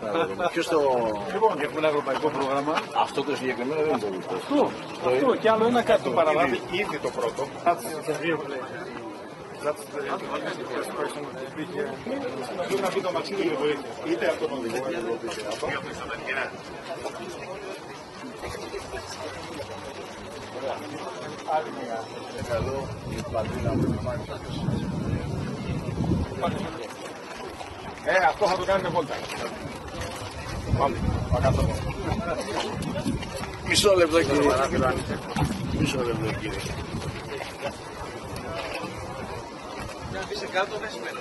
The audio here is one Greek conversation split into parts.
Ποιος το... Έχουμε ένα ευρωπαϊκό πρόγραμμα. Αυτό το συγκεκριμένο δεν είναι το Αυτό και άλλο ένα κάτι το παραλάβει ήδη το πρώτο. Να πει το μαξίδι με βοήθεια. Είτε από τον οδηγό αυτό θα το κάνουμε βόλτα. Πάμε, πακάτω. Μισό λεπτό κύριε. Μισό λεπτό κύριε. Να μπει σε κάτω, δεν σημαίνει.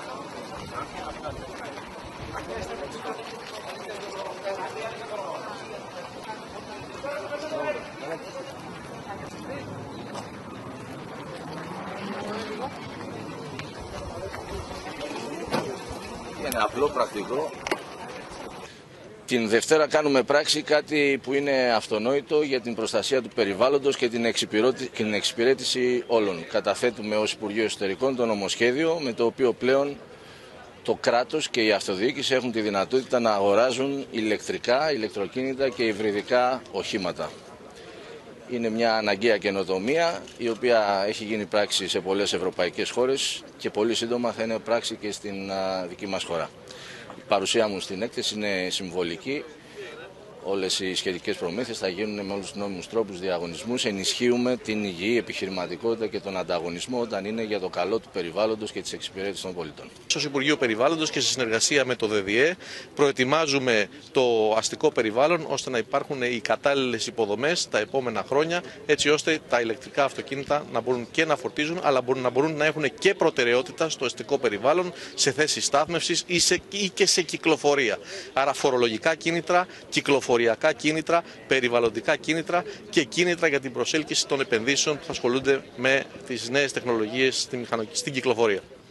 Είναι απλό, πρακτικό. Την Δευτέρα κάνουμε πράξη κάτι που είναι αυτονόητο για την προστασία του περιβάλλοντος και την εξυπηρέτηση όλων. Καταθέτουμε ως Υπουργείο Εσωτερικών το νομοσχέδιο με το οποίο πλέον το κράτος και η αυτοδιοίκηση έχουν τη δυνατότητα να αγοράζουν ηλεκτρικά, ηλεκτροκίνητα και υβριδικά οχήματα. Είναι μια αναγκαία καινοτομία η οποία έχει γίνει πράξη σε πολλές ευρωπαϊκές χώρες και πολύ σύντομα θα είναι πράξη και στην δική μας χώρα. Η παρουσία μου στην έκθεση είναι συμβολική. Όλες οι σχετικές προμήθειες θα γίνουν με όλους τους νόμιμους τρόπους διαγωνισμούς. Ενισχύουμε την υγιή επιχειρηματικότητα και τον ανταγωνισμό όταν είναι για το καλό του περιβάλλοντος και της εξυπηρέτησης των πολιτών. Ως Υπουργείο Περιβάλλοντος και σε συνεργασία με το ΔΔΕ προετοιμάζουμε το αστικό περιβάλλον ώστε να υπάρχουν οι κατάλληλες υποδομές τα επόμενα χρόνια, έτσι ώστε τα ηλεκτρικά αυτοκίνητα να μπορούν και να φορτίζουν, αλλά να μπορούν να έχουν και προτεραιότητα στο αστικό περιβάλλον, σε θέσεις στάθμευσης ή και σε κυκλοφορία. Άρα φορολογικά κίνητρα, κυκλοφοριακά κίνητρα, περιβαλλοντικά κίνητρα και κίνητρα για την προσέλκυση των επενδύσεων που ασχολούνται με τις νέες τεχνολογίες στην κυκλοφορία.